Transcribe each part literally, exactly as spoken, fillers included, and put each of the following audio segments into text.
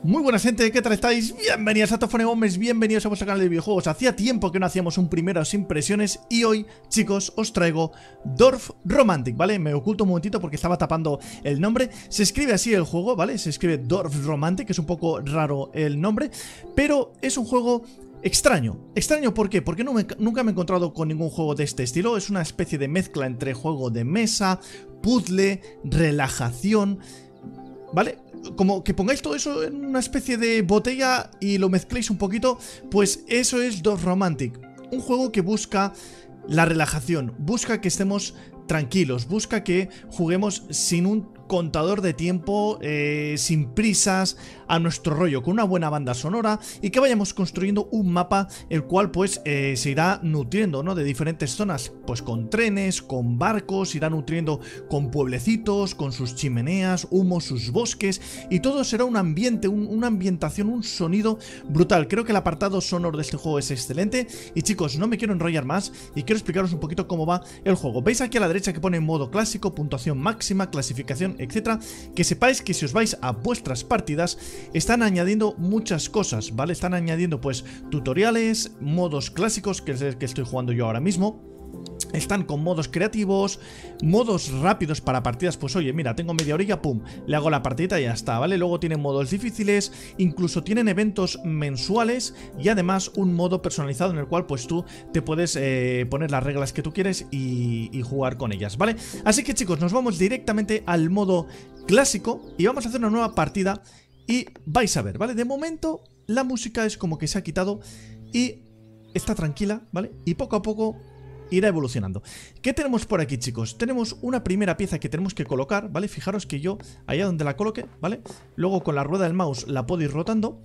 Muy buena gente, ¿qué tal estáis? Bienvenidos a Tofone Bombers, bienvenidos a vuestro canal de videojuegos. Hacía tiempo que no hacíamos un primeras impresiones y hoy, chicos, os traigo Dorf Romantic, ¿vale? Me oculto un momentito porque estaba tapando el nombre. Se escribe así el juego, ¿vale? Se escribe Dorf Romantic, es un poco raro el nombre, pero es un juego extraño. ¿Extraño por qué? Porque no me, nunca me he encontrado con ningún juego de este estilo. Es una especie de mezcla entre juego de mesa, puzzle, relajación, ¿vale? Como que pongáis todo eso en una especie de botella y lo mezcléis un poquito, pues eso es Dorf Romantic. Un juego que busca la relajación, busca que estemos tranquilos, busca que juguemos sin un contador de tiempo, eh, sin prisas, a nuestro rollo, con una buena banda sonora y que vayamos construyendo un mapa el cual pues eh, se irá nutriendo, ¿no? De diferentes zonas, pues con trenes, con barcos, irá nutriendo con pueblecitos, con sus chimeneas, humo, sus bosques y todo será un ambiente, un, una ambientación, un sonido brutal. Creo que el apartado sonoro de este juego es excelente y chicos, no me quiero enrollar más y quiero explicaros un poquito cómo va el juego. Veis aquí a la derecha que pone modo clásico, puntuación máxima, clasificación, etcétera. Que sepáis que si os vais a vuestras partidas están añadiendo muchas cosas, ¿vale? Están añadiendo pues tutoriales, modos clásicos, que es el que estoy jugando yo ahora mismo. Están con modos creativos, modos rápidos para partidas, pues oye, mira, tengo media orilla, pum, le hago la partida y ya está, ¿vale? Luego tienen modos difíciles, incluso tienen eventos mensuales y además un modo personalizado en el cual pues tú te puedes eh, poner las reglas que tú quieres y, y jugar con ellas, ¿vale? Así que chicos, nos vamos directamente al modo clásico y vamos a hacer una nueva partida y vais a ver, ¿vale? De momento la música es como que se ha quitado y está tranquila, ¿vale? Y poco a poco irá evolucionando. ¿Qué tenemos por aquí, chicos? Tenemos una primera pieza que tenemos que colocar, ¿vale? Fijaros que yo, allá donde la coloque, ¿vale? Luego con la rueda del mouse la puedo ir rotando.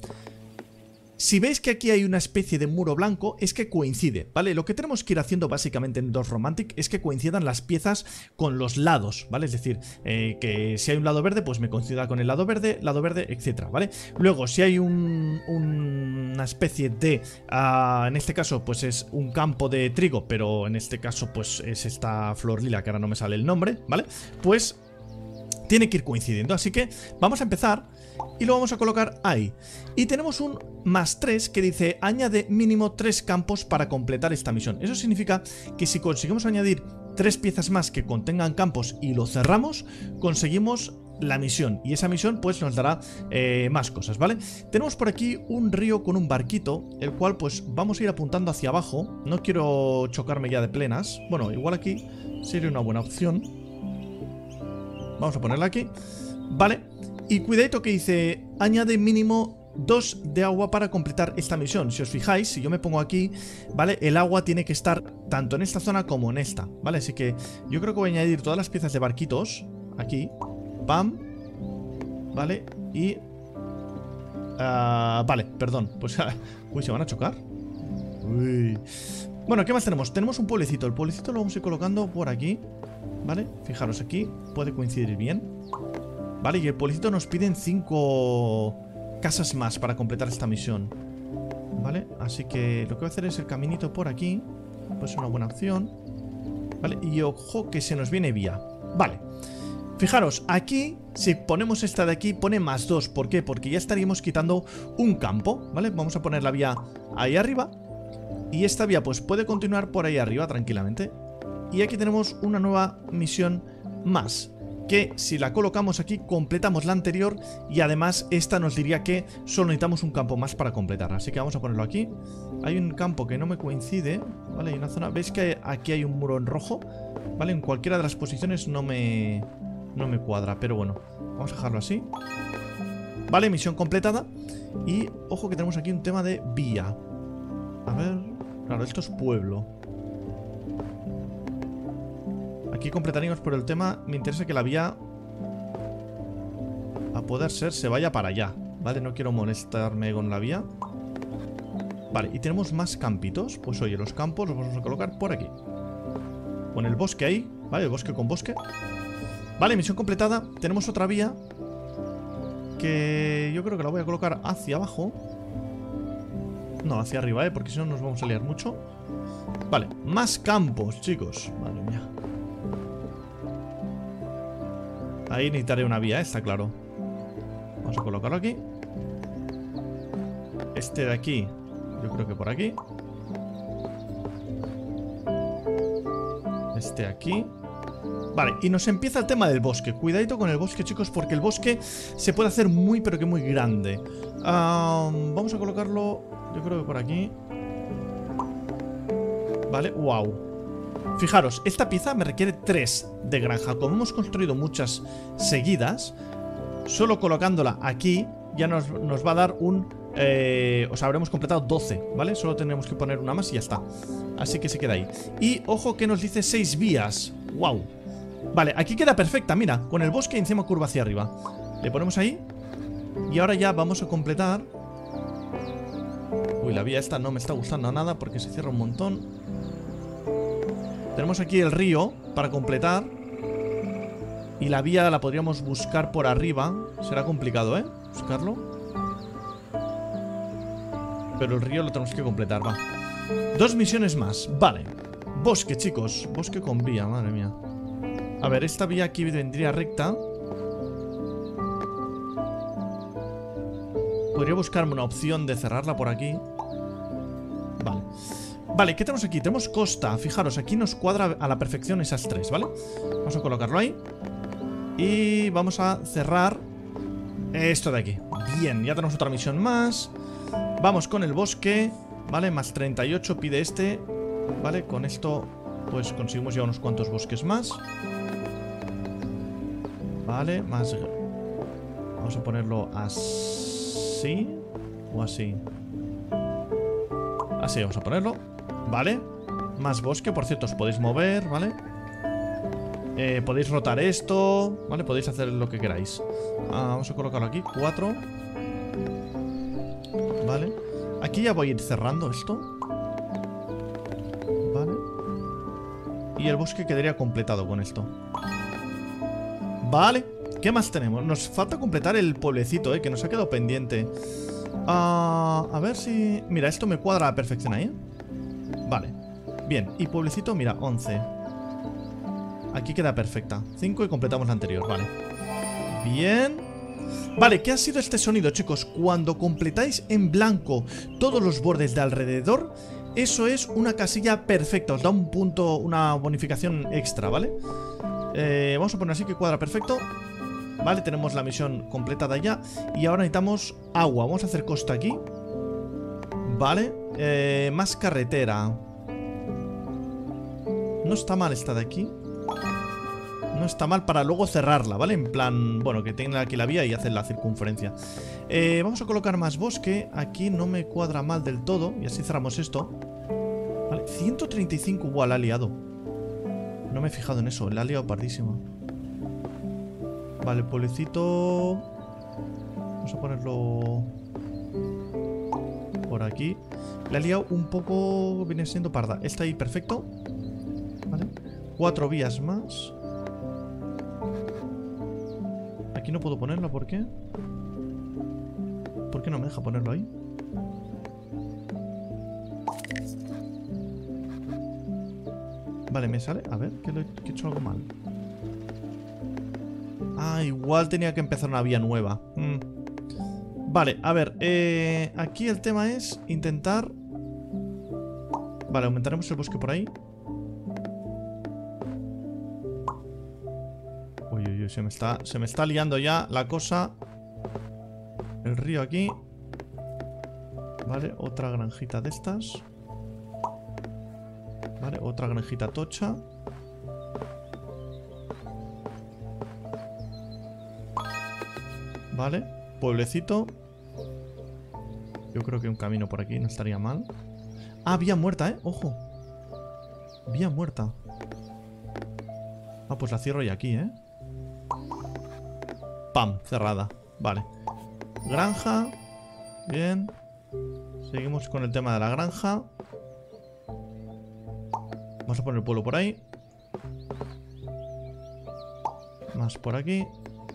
Si veis que aquí hay una especie de muro blanco, es que coincide, ¿vale? Lo que tenemos que ir haciendo básicamente en Dorf Romantic es que coincidan las piezas con los lados, ¿vale? Es decir, eh, que si hay un lado verde, pues me coincida con el lado verde, lado verde, etcétera, ¿vale? Luego, si hay un, un, una especie de, uh, en este caso, pues es un campo de trigo, pero en este caso, pues es esta flor lila, que ahora no me sale el nombre, ¿vale? Pues tiene que ir coincidiendo, así que vamos a empezar y lo vamos a colocar ahí. Y tenemos un más tres que dice añade mínimo tres campos para completar esta misión. Eso significa que si conseguimos añadir tres piezas más que contengan campos y lo cerramos, conseguimos la misión. Y esa misión pues nos dará eh, más cosas, ¿vale? Tenemos por aquí un río con un barquito, el cual pues vamos a ir apuntando hacia abajo. No quiero chocarme ya de plenas. Bueno, igual aquí sería una buena opción. Vamos a ponerla aquí, vale. Y cuidadito que dice añade mínimo dos de agua para completar esta misión. Si os fijáis, si yo me pongo aquí, ¿vale? El agua tiene que estar tanto en esta zona como en esta, ¿vale? Así que yo creo que voy a añadir todas las piezas de barquitos aquí, pam, ¿vale? Y uh, vale, perdón, pues uy, ¿se van a chocar? Uy. Bueno, ¿qué más tenemos? Tenemos un pueblecito. El pueblecito lo vamos a ir colocando por aquí, ¿vale? Fijaros aquí, puede coincidir bien, ¿vale? Y el pueblecito nos piden cinco casas más para completar esta misión, ¿vale? Así que lo que voy a hacer es el caminito por aquí, pues una buena opción, ¿vale? Y ojo que se nos viene vía, ¿vale? Fijaros, aquí, si ponemos esta de aquí, pone más dos. ¿Por qué? Porque ya estaríamos quitando un campo, ¿vale? Vamos a poner la vía ahí arriba y esta vía pues puede continuar por ahí arriba tranquilamente. Y aquí tenemos una nueva misión más, que si la colocamos aquí completamos la anterior y además esta nos diría que solo necesitamos un campo más para completarla. Así que vamos a ponerlo aquí. Hay un campo que no me coincide, ¿vale? Hay una zona, ¿veis que aquí hay un muro en rojo? ¿Vale? En cualquiera de las posiciones no me, no me cuadra, pero bueno, vamos a dejarlo así. Vale, misión completada. Y ojo que tenemos aquí un tema de vía. A ver, claro, esto es pueblo. Aquí completaríamos por el tema. Me interesa que la vía, a poder ser, se vaya para allá, ¿vale? No quiero molestarme con la vía. Vale, y tenemos más campitos. Pues oye, los campos los vamos a colocar por aquí, con el bosque ahí, ¿vale? El bosque con bosque. Vale, misión completada. Tenemos otra vía que yo creo que la voy a colocar hacia abajo. No, hacia arriba, ¿eh? Porque si no nos vamos a liar mucho. Vale, más campos, chicos. Madre mía. Ahí necesitaré una vía, ¿eh? Está claro. Vamos a colocarlo aquí. Este de aquí, yo creo que por aquí. Este aquí. Vale, y nos empieza el tema del bosque. Cuidadito con el bosque, chicos, porque el bosque se puede hacer muy, pero que muy grande. um, Vamos a colocarlo, yo creo que por aquí. Vale, wow. Fijaros, esta pieza me requiere tres de granja. Como hemos construido muchas seguidas, solo colocándola aquí ya nos, nos va a dar un... Eh, o sea, habremos completado doce, ¿vale? Solo tenemos que poner una más y ya está. Así que se queda ahí. Y ojo que nos dice seis vías. Wow. Vale, aquí queda perfecta, mira, con el bosque y encima curva hacia arriba. Le ponemos ahí. Y ahora ya vamos a completar. Uy, la vía esta no me está gustando nada porque se cierra un montón. Tenemos aquí el río para completar. Y la vía la podríamos buscar por arriba. Será complicado, ¿eh? Buscarlo. Pero el río lo tenemos que completar, va. Dos misiones más, vale. Bosque, chicos, bosque con vía, madre mía. A ver, esta vía aquí vendría recta. Podría buscarme una opción de cerrarla por aquí. Vale. Vale, ¿qué tenemos aquí? Tenemos costa, fijaros, aquí nos cuadra a la perfección esas tres, ¿vale? Vamos a colocarlo ahí. Y vamos a cerrar esto de aquí. Bien, ya tenemos otra misión más. Vamos con el bosque. Vale, más treinta y ocho pide este. Vale, con esto pues conseguimos ya unos cuantos bosques más. Vale, más. Vamos a ponerlo así. O así. Así vamos a ponerlo. Vale, más bosque, por cierto, os podéis mover, ¿vale? Eh, podéis rotar esto, ¿vale? Podéis hacer lo que queráis. ah, Vamos a colocarlo aquí, cuatro. Vale. Aquí ya voy a ir cerrando esto. Vale. Y el bosque quedaría completado con esto. Vale. ¿Qué más tenemos? Nos falta completar el pueblecito, eh, que nos ha quedado pendiente. uh, A ver si... Mira, esto me cuadra a la perfección ahí, ¿eh? Vale. Bien, y pueblecito, mira, once. Aquí queda perfecta. cinco y completamos la anterior, vale. Bien. Vale, ¿qué ha sido este sonido, chicos? Cuando completáis en blanco todos los bordes de alrededor, eso es una casilla perfecta. Os da un punto, una bonificación extra, ¿vale? Eh, vamos a poner así que cuadra perfecto. Vale, tenemos la misión completada ya. Y ahora necesitamos agua. Vamos a hacer costa aquí. Vale, eh, más carretera. No está mal esta de aquí. No está mal para luego cerrarla, ¿vale? En plan, bueno, que tenga aquí la vía y hacer la circunferencia. eh, Vamos a colocar más bosque. Aquí no me cuadra mal del todo. Y así cerramos esto. Vale, ciento treinta y cinco. Buah, la ha liado. No me he fijado en eso, la ha liado pardísima. Vale, pueblecito. Vamos a ponerlo por aquí. La ha liado un poco. Viene siendo parda. Está ahí, perfecto. Vale, cuatro vías más. Aquí no puedo ponerlo, ¿por qué? ¿Por qué no me deja ponerlo ahí? Vale, me sale... A ver, que, lo he, que he hecho algo mal. Ah, igual tenía que empezar una vía nueva. mm. Vale, a ver, eh, aquí el tema es intentar... Vale, aumentaremos el bosque por ahí. Uy, uy, uy, se me está, se me está liando ya la cosa. El río aquí. Vale, otra granjita de estas. Vale, otra granjita tocha. Vale, pueblecito. Yo creo que un camino por aquí no estaría mal. Ah, vía muerta, eh, ojo. Vía muerta. Ah, pues la cierro ya aquí, eh. Pam, cerrada. Vale. Granja. Bien. Seguimos con el tema de la granja. Vamos a poner el pueblo por ahí. Más por aquí.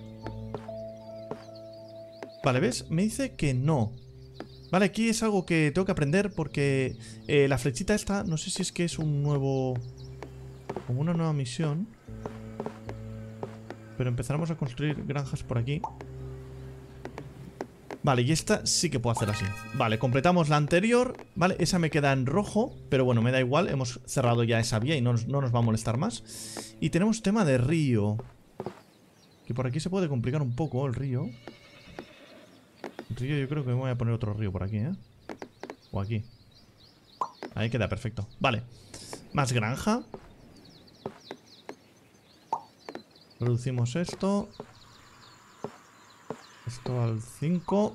Vale, ¿ves? Me dice que no. Vale, aquí es algo que tengo que aprender porque eh, la flechita esta, no sé si es que es un nuevo... Como una nueva misión. Pero empezaremos a construir granjas por aquí. Vale, y esta sí que puedo hacer así. Vale, completamos la anterior. Vale, esa me queda en rojo, pero bueno, me da igual. Hemos cerrado ya esa vía y no nos, no nos va a molestar más. Y tenemos tema de río, que por aquí se puede complicar un poco el río. El río, yo creo que me voy a poner otro río por aquí, ¿eh? O aquí. Ahí queda perfecto. Vale, más granja. Reducimos esto. Esto al cinco.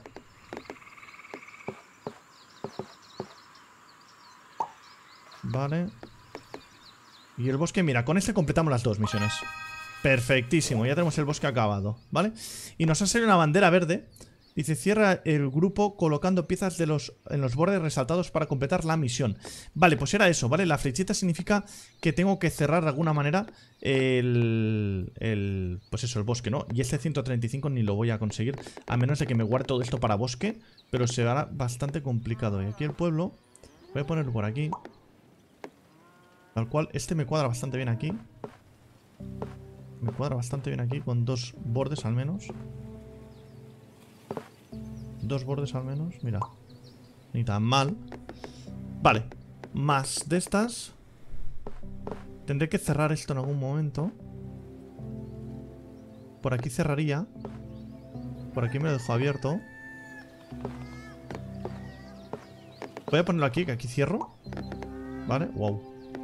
Vale. Y el bosque, mira, con este completamos las dos misiones. Perfectísimo, ya tenemos el bosque acabado, ¿vale? Y nos ha salido una bandera verde. Dice, cierra el grupo colocando piezas de los, en los bordes resaltados para completar la misión. Vale, pues era eso, ¿vale? La flechita significa que tengo que cerrar de alguna manera el, el... Pues eso, el bosque, ¿no? Y este ciento treinta y cinco ni lo voy a conseguir, a menos de que me guarde todo esto para bosque. Pero será bastante complicado. Y aquí el pueblo, voy a ponerlo por aquí. Tal cual, este me cuadra bastante bien aquí. Me cuadra bastante bien aquí, con dos bordes al menos. Dos bordes al menos, mira. Ni tan mal. Vale, más de estas. Tendré que cerrar esto en algún momento. Por aquí cerraría. Por aquí me lo dejo abierto. Voy a ponerlo aquí, que aquí cierro. Vale, wow.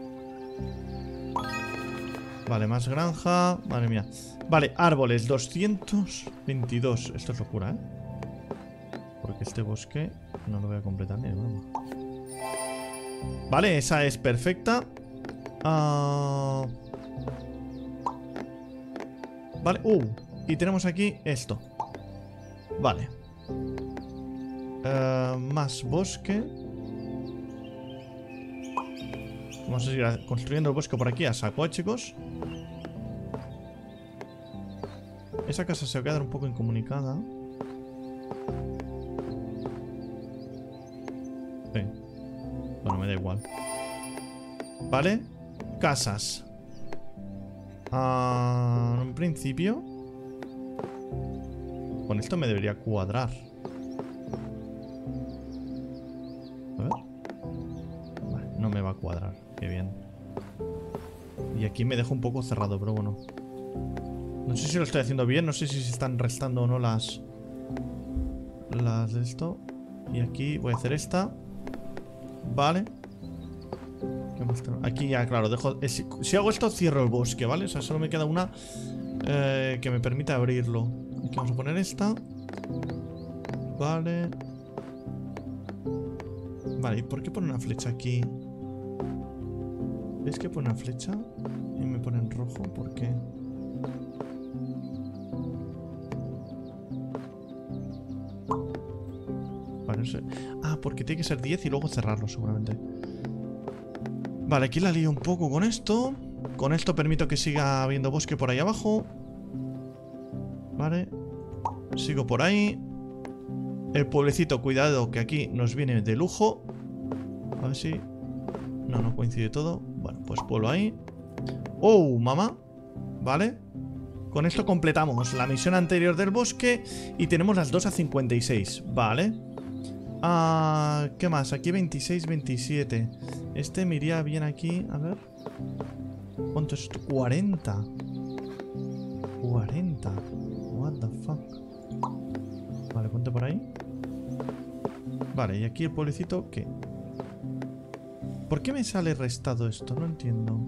Vale, más granja. Madre mía. Vale, árboles, doscientos veintidós. Esto es locura, ¿eh? Porque este bosque no lo voy a completar ni de broma. Vale, esa es perfecta. uh... Vale, uh Y tenemos aquí esto. Vale. uh, Más bosque. Vamos a seguir construyendo el bosque por aquí a saco, ¿eh, chicos? Esa casa se va a quedar un poco incomunicada. Sí. Bueno, me da igual. Vale. Casas. Ah, en principio con esto me debería cuadrar. A ver. Vale, no me va a cuadrar. Qué bien. Y aquí me dejo un poco cerrado, pero bueno. No sé si lo estoy haciendo bien. No sé si se están restando o no las Las de esto. Y aquí voy a hacer esta. Vale. Aquí ya, claro, dejo... Si, si hago esto, cierro el bosque, ¿vale? O sea, solo me queda una eh, que me permita abrirlo. Aquí vamos a poner esta. Vale. Vale, ¿y por qué pone una flecha aquí? ¿Veis que pone una flecha? Y me pone en rojo, ¿por qué? Vale, no sé. Ah, porque tiene que ser diez y luego cerrarlo, seguramente. Vale, aquí la lío un poco con esto. Con esto permito que siga habiendo bosque por ahí abajo. Vale. Sigo por ahí. El pueblecito, cuidado, que aquí nos viene de lujo. A ver si... No, no coincide todo. Bueno, pues pueblo ahí. ¡Oh, mamá! Vale. Con esto completamos la misión anterior del bosque. Y tenemos las dos a cincuenta y seis. Vale. Ah, ¿qué más? Aquí veintiséis, veintisiete. Este me iría bien aquí. A ver. ¿Cuánto es esto? cuarenta. cuarenta. What the fuck. Vale, ponte por ahí. Vale, y aquí el pueblecito, ¿qué? ¿Por qué me sale restado esto? No entiendo.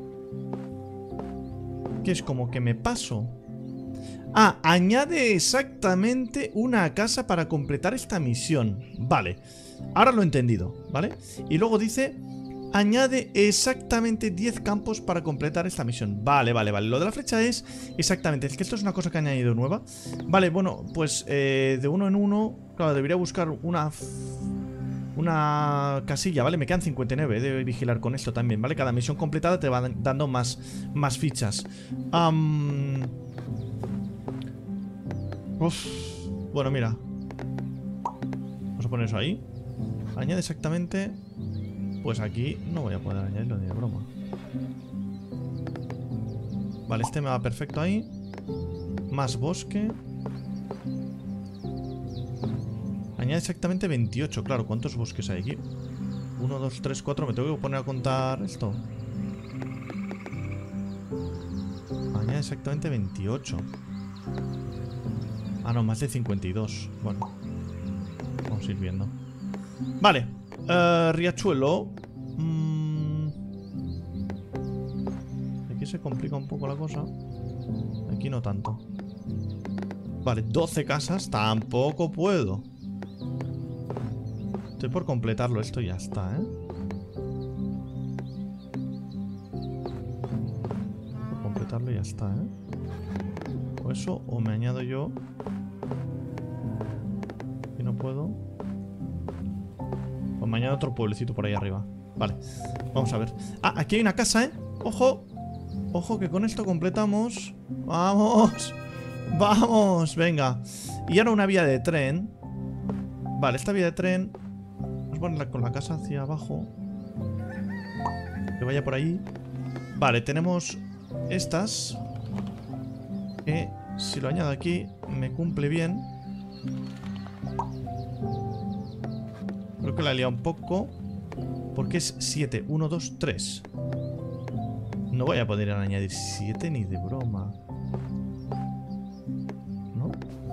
¿Qué es como que me paso? Ah, añade exactamente una casa para completar esta misión. Vale, ahora lo he entendido, ¿vale? Y luego dice, añade exactamente diez campos para completar esta misión. Vale, vale, vale. Lo de la flecha es exactamente, es que esto es una cosa que he añadido nueva. Vale, bueno, pues eh, de uno en uno, claro, debería buscar una... Una casilla, ¿vale? Me quedan cincuenta y nueve, debo vigilar con esto también, ¿vale? Cada misión completada te va dando más, más fichas. Um... Uf. Bueno, mira. Vamos a poner eso ahí. Añade exactamente... Pues aquí no voy a poder añadirlo ni de broma. Vale, este me va perfecto ahí. Más bosque. Añade exactamente veintiocho. Claro, ¿cuántos bosques hay aquí? uno, dos, tres, cuatro. Me tengo que poner a contar esto. Añade exactamente veintiocho. Ah, no, más de cincuenta y dos. Bueno, vamos a ir viendo. Vale, uh, riachuelo. mm. Aquí se complica un poco la cosa. Aquí no tanto. Vale, doce casas. Tampoco puedo. Estoy por completarlo. Esto ya está, ¿eh? Por completarlo y ya está, ¿eh? O eso, o me añado yo. Y no puedo. O me añado otro pueblecito por ahí arriba. Vale, vamos a ver. Ah, aquí hay una casa, ¿eh? ¡Ojo! Ojo que con esto completamos. ¡Vamos! ¡Vamos! Venga. Y ahora una vía de tren. Vale, esta vía de tren vamos a ponerla con la casa hacia abajo. Que vaya por ahí. Vale, tenemos estas. Que si lo añado aquí me cumple bien. Creo que la he liado un poco. Porque es siete, uno, dos, tres. No voy a poder añadir siete ni de broma. ¿No?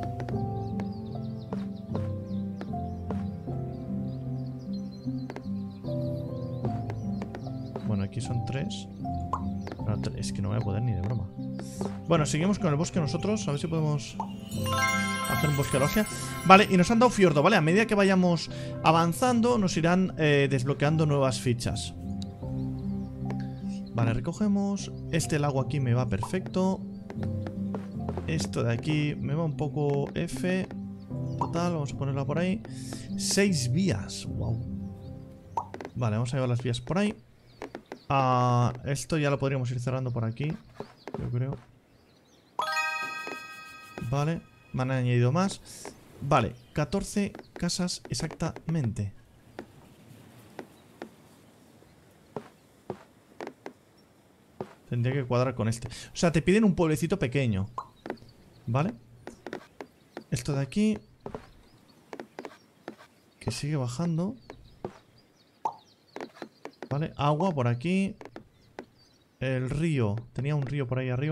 Bueno, aquí son tres. Es que no voy a poder ni de broma. Bueno, seguimos con el bosque nosotros. A ver si podemos hacer un bosque de la hostia. Vale, y nos han dado fiordo, ¿vale? A medida que vayamos avanzando nos irán eh, desbloqueando nuevas fichas. Vale, recogemos. Este lago aquí me va perfecto. Esto de aquí me va un poco F. Total, vamos a ponerla por ahí. Seis vías, wow. Vale, vamos a llevar las vías por ahí. Ah, esto ya lo podríamos ir cerrando por aquí, yo creo. Vale, me han añadido más. Vale, catorce casas exactamente. Tendría que cuadrar con este. O sea, te piden un pueblecito pequeño. Vale. Esto de aquí, que sigue bajando. Vale, agua por aquí. El río. Tenía un río por ahí arriba.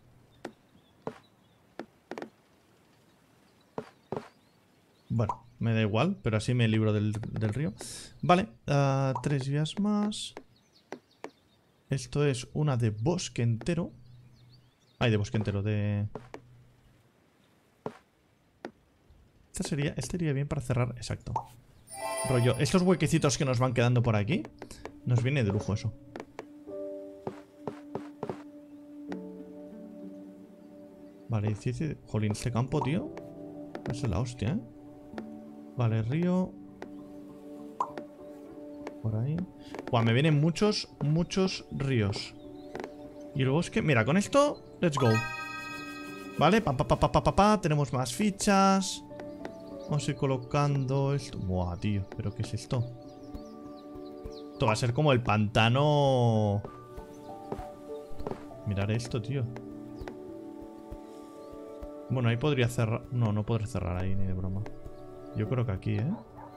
Bueno, me da igual, pero así me libro del, del río. Vale, uh, tres vías más. Esto es una de bosque entero. Ay, de bosque entero, de... Esta sería, este iría bien para cerrar, exacto. Rollo, estos huequecitos que nos van quedando por aquí. Nos viene de lujo eso. Vale, diecisiete... Jolín, este campo, tío. Es la hostia, ¿eh? Vale, río. Por ahí. Buah, me vienen muchos, muchos ríos. Y luego es que... Mira, con esto, let's go. Vale, pa, pa, pa, pa, pa, pa, pa. Tenemos más fichas. Vamos a ir colocando esto. Buah, tío, ¿pero qué es esto? Esto va a ser como el pantano. Mirar esto, tío. Bueno, ahí podría cerrar. No, no podré cerrar ahí, ni de broma. Yo creo que aquí, ¿eh?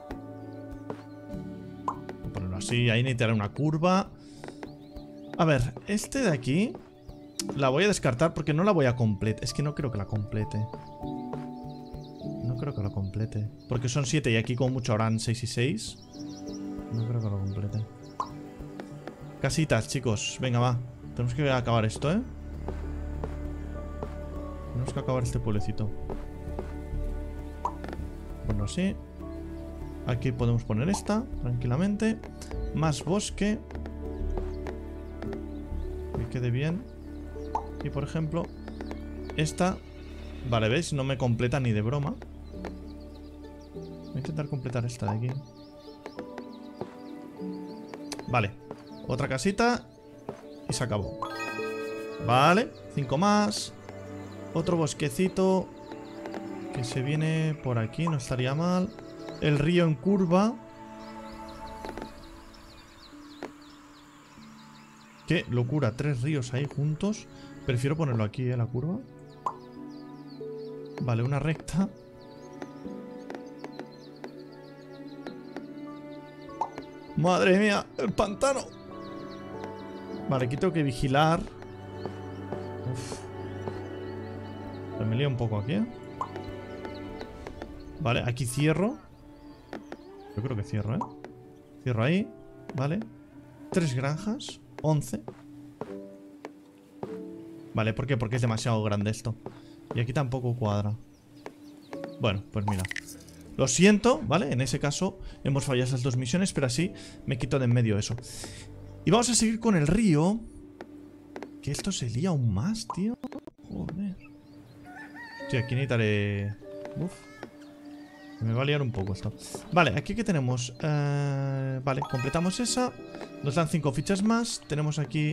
Voy a ponerlo así. Ahí necesitaré una curva. A ver, este de aquí la voy a descartar porque no la voy a completar. Es que no creo que la complete. No creo que la complete. Porque son siete y aquí como mucho harán seis y seis. No creo que lo complete. Casitas, chicos. Venga, va. Tenemos que acabar esto, ¿eh? Tenemos que acabar este pueblecito. Bueno, así. Aquí podemos poner esta, tranquilamente. Más bosque. Que quede bien. Y por ejemplo, esta. Vale, ¿veis? No me completa ni de broma. Voy a intentar completar esta de aquí. Vale. Otra casita. Y se acabó. Vale. Cinco más. Otro bosquecito. Que se viene por aquí. No estaría mal. El río en curva. Qué locura. Tres ríos ahí juntos. Prefiero ponerlo aquí, ¿eh? La curva. Vale, una recta. Madre mía, el pantano. Vale, aquí tengo que vigilar. Uf. Pues me lío un poco aquí, ¿eh? Vale, aquí cierro. Yo creo que cierro, ¿eh? Cierro ahí. Vale. Tres granjas. Once. Vale, ¿por qué? Porque es demasiado grande esto. Y aquí tampoco cuadra. Bueno, pues mira. Lo siento, ¿vale? En ese caso hemos fallado esas dos misiones, pero así me quito de en medio eso. Y vamos a seguir con el río. Que esto se lía aún más, tío. Joder. Sí, aquí necesitaré... Uf. Me va a liar un poco esto. Vale, aquí que tenemos... Uh, vale, completamos esa. Nos dan cinco fichas más. Tenemos aquí...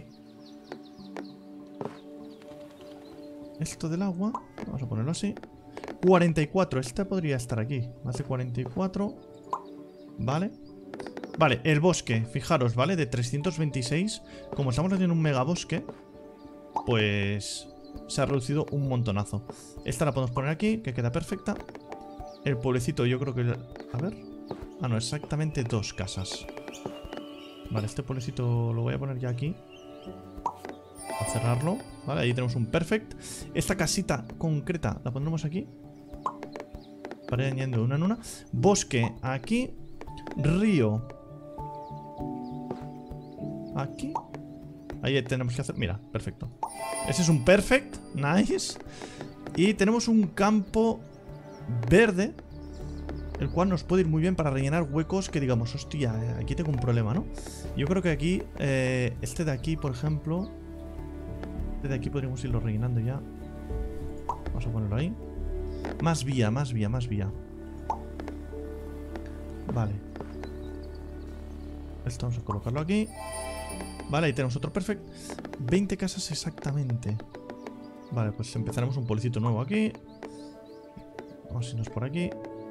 Esto del agua. Vamos a ponerlo así. cuarenta y cuatro. Esta podría estar aquí. Más de cuarenta y cuatro. Vale. Vale, el bosque. Fijaros, ¿vale? De trescientos veintiséis. Como estamos haciendo un megabosque, pues... se ha reducido un montonazo. Esta la podemos poner aquí, que queda perfecta. El pueblecito yo creo que... A ver... Ah, no, exactamente dos casas. Vale, este pueblecito lo voy a poner ya aquí. A cerrarlo. Vale, ahí tenemos un perfect. Esta casita concreta la pondremos aquí. Para ir añadiendo una en una. Bosque aquí. Río aquí. Ahí tenemos que hacer... Mira, perfecto. Ese es un perfect. Nice. Y tenemos un campo verde, el cual nos puede ir muy bien para rellenar huecos que digamos, hostia, aquí tengo un problema, ¿no? Yo creo que aquí, eh, este de aquí, por ejemplo, este de aquí podríamos irlo rellenando ya. Vamos a ponerlo ahí. Más vía, más vía, más vía. Vale. Esto vamos a colocarlo aquí. Vale, ahí tenemos otro perfect. veinte casas exactamente. Vale, pues empezaremos un pueblecito nuevo aquí. Vamos a irnos por aquí.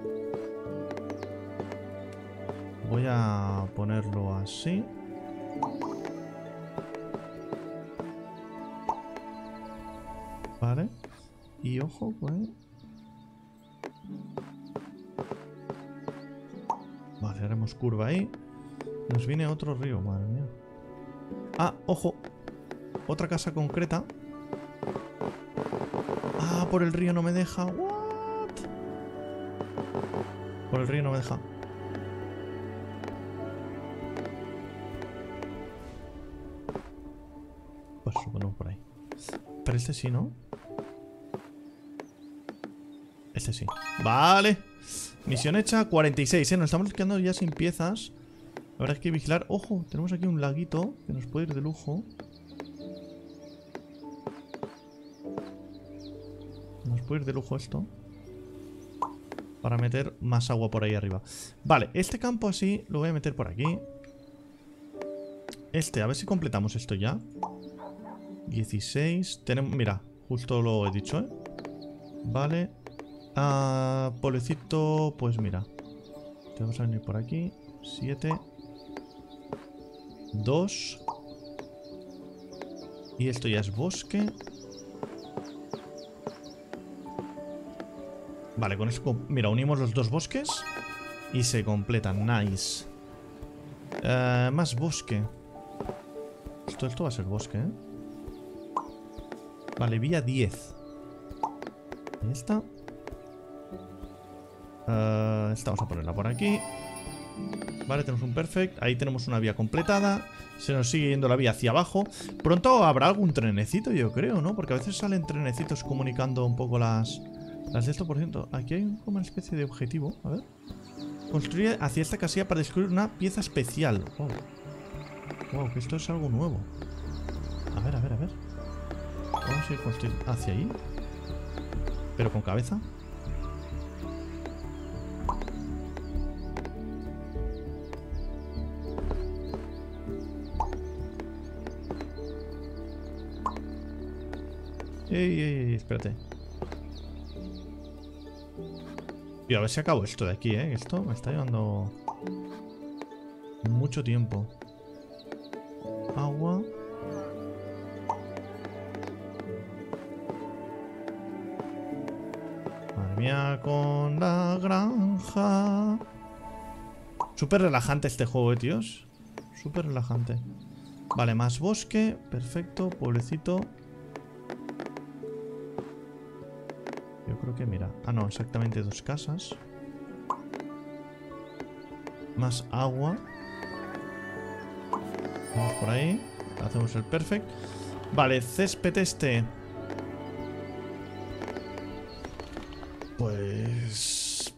Voy a ponerlo así. Vale. Y ojo, pues. Vale, haremos curva ahí. Nos viene otro río, madre mía. Ah, ojo. Otra casa concreta. Ah, por el río no me deja. What? Por el río no me deja. Pues lo ponemos por ahí. Pero este sí, ¿no? Este sí. Vale. Misión hecha. cuarenta y seis, ¿eh? Nos estamos quedando ya sin piezas. Ahora hay que vigilar. Ojo, tenemos aquí un laguito que nos puede ir de lujo. Nos puede ir de lujo esto. Para meter más agua por ahí arriba. Vale, este campo así lo voy a meter por aquí. Este, a ver si completamos esto ya. dieciséis. Tenemos, mira, justo lo he dicho, ¿eh? Vale. Ah, pueblecito, pues mira. Te vamos a venir por aquí. siete. dos. Y esto ya es bosque. Vale, con esto, mira, unimos los dos bosques y se completan. Nice. Uh, más bosque. Esto, esto va a ser bosque, ¿eh? Vale, vía diez. Ahí está. Uh, esta vamos a ponerla por aquí. Vale, tenemos un perfect. Ahí tenemos una vía completada. Se nos sigue yendo la vía hacia abajo. Pronto habrá algún trenecito, yo creo, ¿no? Porque a veces salen trenecitos comunicando un poco las... Las de esto, por cierto. Aquí hay como una especie de objetivo. A ver. Construye hacia esta casilla para descubrir una pieza especial. Wow. Wow, que esto es algo nuevo. A ver, a ver, a ver. Vamos a ir construyendo hacia ahí. Pero con cabeza. Ey, ey, ey, espérate. Y a ver si acabo esto de aquí, ¿eh? Esto me está llevando mucho tiempo. Agua. Madre mía, con la granja. Súper relajante este juego, eh, tíos. Súper relajante. Vale, más bosque. Perfecto, pueblecito. Yo creo que, mira. Ah, no, exactamente dos casas. Más agua. Vamos por ahí. Hacemos el perfect. Vale, césped este. Pues...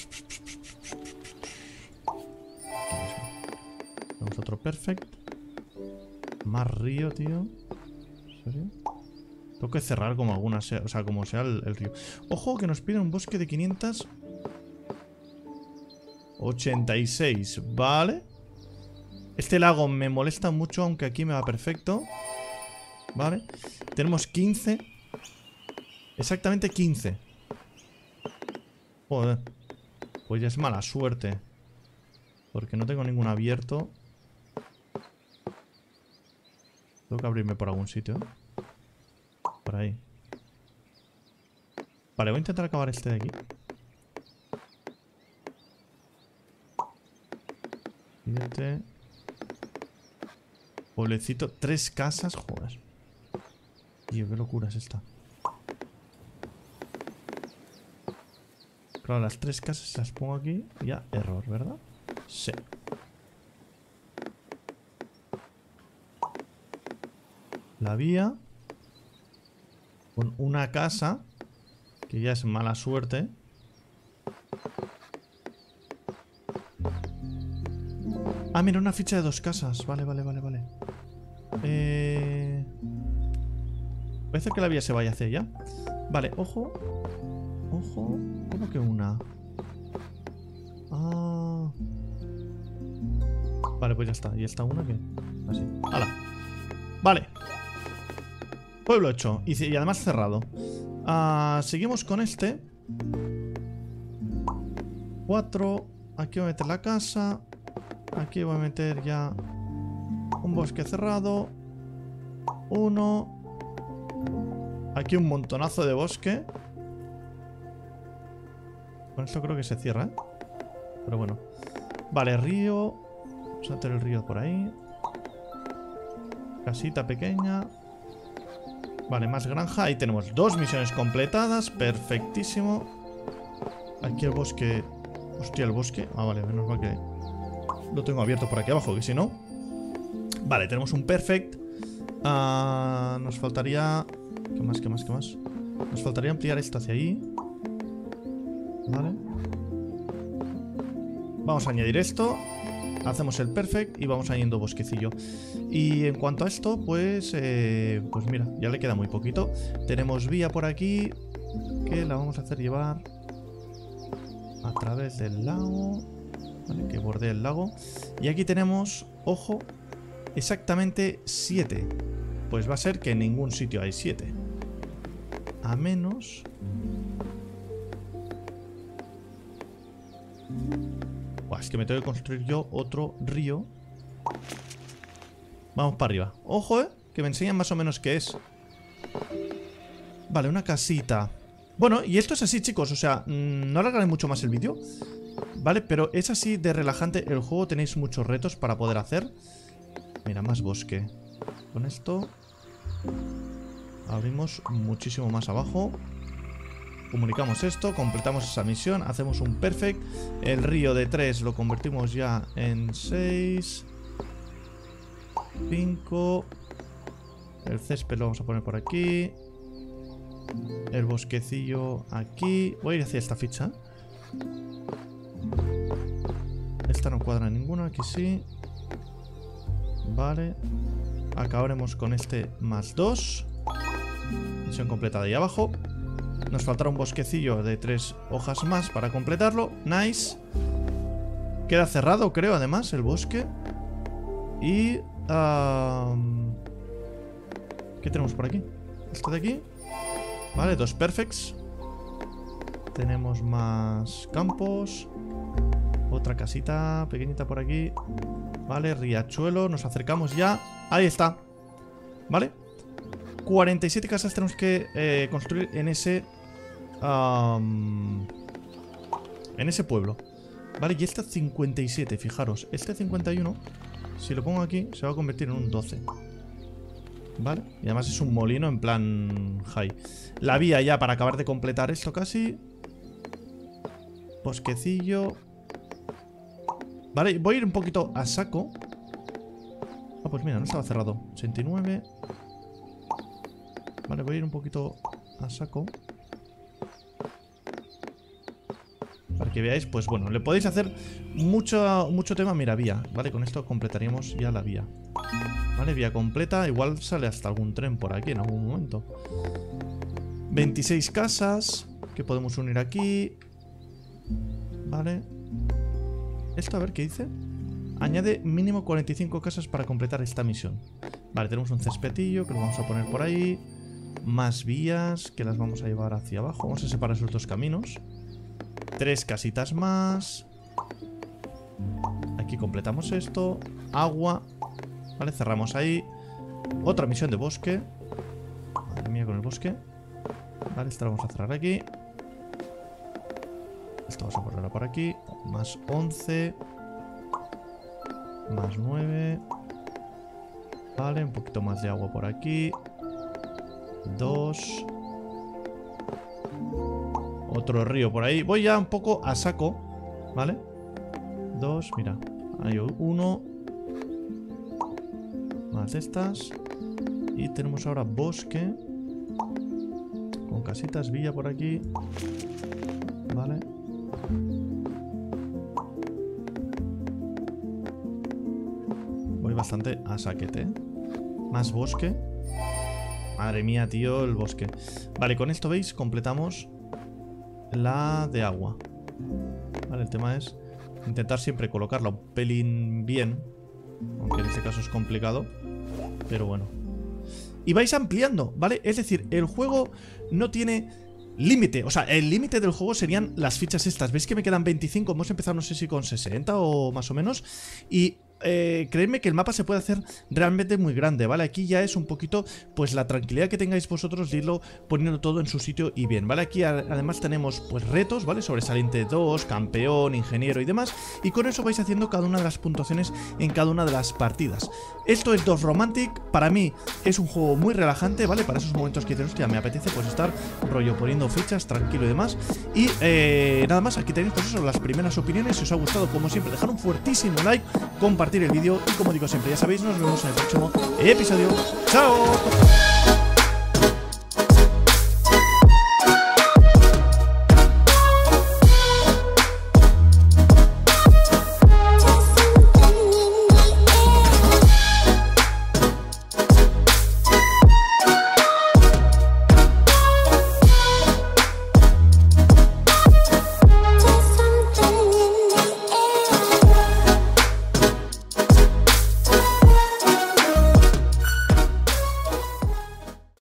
Hacemos otro perfect. Más río, tío. ¿En serio? Tengo que cerrar como alguna sea, o sea, como sea el, el río. Ojo que nos piden un bosque de quinientos ochenta y seis. Vale. Este lago me molesta mucho, aunque aquí me va perfecto. Vale. Tenemos quince. Exactamente quince. Joder. Pues ya es mala suerte. Porque no tengo ningún abierto. Tengo que abrirme por algún sitio, ¿eh? Por ahí. Vale, voy a intentar acabar este de aquí. Fíjate. Pueblecito. Tres casas. Joder. Tío, qué locura es esta. Claro, las tres casas las pongo aquí. Ya, error, ¿verdad? Sí. La vía. Con una casa. Que ya es mala suerte. Ah, mira, una ficha de dos casas. Vale, vale, vale, vale. Eh... Parece que la vía se vaya hacia allá. Vale, ojo. Ojo. ¿Cómo que una? Ah. Vale, pues ya está. ¿Y esta una qué? Así. ¡Hala! Vale. Pueblo hecho. Y, y además cerrado. Ah, seguimos con este. Cuatro. Aquí voy a meter la casa. Aquí voy a meter ya un bosque cerrado. Uno. Aquí un montonazo de bosque. Con esto creo que se cierra, ¿eh? Pero bueno. Vale, río. Vamos a meter el río por ahí. Casita pequeña. Vale, más granja. Ahí tenemos dos misiones completadas. Perfectísimo. Aquí el bosque. Hostia, el bosque. Ah, vale, menos mal que lo tengo abierto por aquí abajo, que si no. Vale, tenemos un perfect. Uh, nos faltaría... ¿Qué más, qué más, qué más? Nos faltaría ampliar esto hacia ahí. Vale. Vamos a añadir esto. Hacemos el perfect y vamos añadiendo bosquecillo. Y en cuanto a esto, pues... Eh, pues mira, ya le queda muy poquito. Tenemos vía por aquí, que la vamos a hacer llevar a través del lago. Vale, que bordee el lago. Y aquí tenemos, ojo, exactamente siete. Pues va a ser que en ningún sitio hay siete. A menos... Buah, es que me tengo que construir yo otro río. Vamos para arriba. Ojo, eh, que me enseñan más o menos qué es. Vale, una casita. Bueno, y esto es así, chicos. O sea, no alargaré mucho más el vídeo. Vale, pero es así de relajante el juego. Tenéis muchos retos para poder hacer. Mira, más bosque. Con esto abrimos muchísimo más abajo. Comunicamos esto, completamos esa misión, hacemos un perfect. El río de tres lo convertimos ya en seis. cinco. El césped lo vamos a poner por aquí. El bosquecillo aquí. Voy a ir hacia esta ficha. Esta no cuadra ninguna, aquí sí. Vale. Acabaremos con este más dos. Misión completada ahí abajo. Nos faltará un bosquecillo de tres hojas más para completarlo. Nice. Queda cerrado, creo, además, el bosque. Y... Um, ¿qué tenemos por aquí? Esto de aquí. Vale, dos perfects. Tenemos más campos. Otra casita pequeñita por aquí. Vale, riachuelo. Nos acercamos ya. Ahí está. Vale. cuarenta y siete casas tenemos que eh, construir en ese... Um, en ese pueblo. Vale, y este cincuenta y siete, fijaros. Este cincuenta y uno, si lo pongo aquí, se va a convertir en un doce. Vale, y además es un molino en plan high. La vía ya para acabar de completar esto casi. Bosquecillo. Vale, voy a ir un poquito a saco. Ah, pues mira, no estaba cerrado. ochenta y nueve. Vale, voy a ir un poquito a saco. Para que veáis, pues bueno, le podéis hacer mucho, mucho tema. Mira, vía, vale, con esto completaríamos ya la vía. Vale, vía completa. Igual sale hasta algún tren por aquí en algún momento. veintiséis casas que podemos unir aquí. Vale. Esto, a ver qué dice. Añade mínimo cuarenta y cinco casas para completar esta misión. Vale, tenemos un cespetillo que lo vamos a poner por ahí. Más vías que las vamos a llevar hacia abajo. Vamos a separar esos dos caminos. Tres casitas más. Aquí completamos esto. Agua. Vale, cerramos ahí. Otra misión de bosque. Madre mía con el bosque. Vale, esta la vamos a cerrar aquí. Esto vamos a ponerlo por aquí. Más once. Más nueve. Vale, un poquito más de agua por aquí. Dos. Otro río por ahí. Voy ya un poco a saco. Vale. Dos, mira. Hay uno. Más de estas. Y tenemos ahora bosque. Con casitas, villa por aquí. Vale. Voy bastante a saquete, ¿eh? Más bosque. Madre mía, tío, el bosque. Vale, con esto, ¿veis? Completamos la de agua. Vale, el tema es intentar siempre colocarla un pelín bien. Aunque en este caso es complicado. Pero bueno. Y vais ampliando, ¿vale? Es decir, el juego no tiene límite. O sea, el límite del juego serían las fichas estas. ¿Veis que me quedan veinticinco? Hemos empezado no sé si con sesenta o más o menos. Y eh, creedme que el mapa se puede hacer realmente muy grande, ¿vale? Aquí ya es un poquito, pues la tranquilidad que tengáis vosotros de irlo poniendo todo en su sitio y bien, ¿vale? Aquí además tenemos pues retos, ¿vale? Sobresaliente dos, campeón, ingeniero y demás. Y con eso vais haciendo cada una de las puntuaciones en cada una de las partidas. Esto es Dorf Romantic. Para mí es un juego muy relajante, ¿vale? Para esos momentos que dices, hostia, me apetece pues estar rollo poniendo fichas, tranquilo y demás. Y eh, nada más, aquí tenéis pues eso, las primeras opiniones. Si os ha gustado, como siempre, dejar un fuertísimo like, compartir el vídeo y como digo siempre, ya sabéis, nos vemos en el próximo episodio. ¡Chao!